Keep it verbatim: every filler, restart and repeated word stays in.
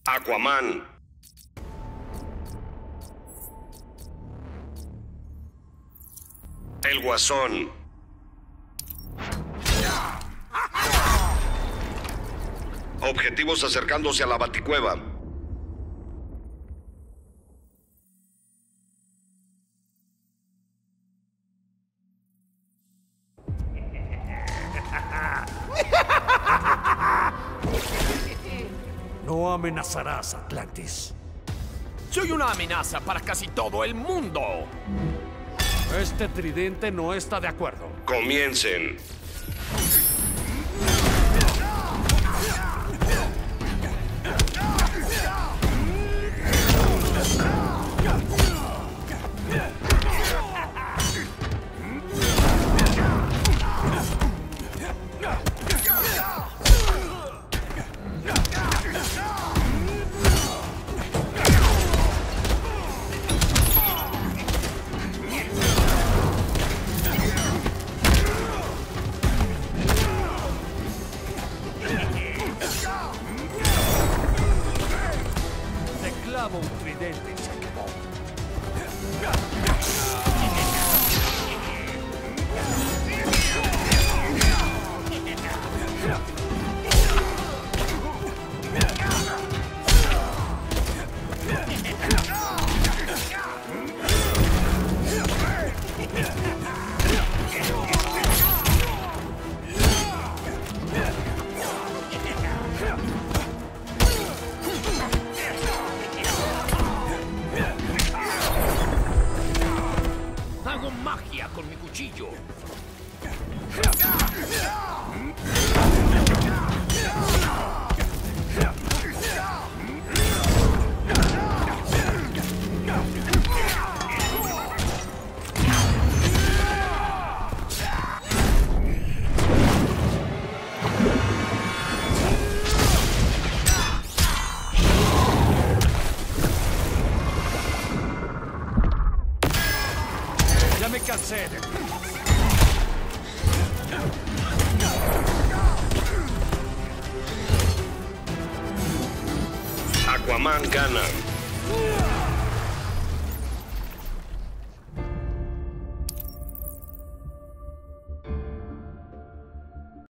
Aquaman. El Guasón. Objetivos acercándose a la Baticueva. No amenazarás, Atlantis. Soy una amenaza para casi todo el mundo. Este tridente no está de acuerdo. Comiencen. Clavo un tridente y se acabó. Hago magia con mi cuchillo. Ya me cansé de ti. Aquaman gana.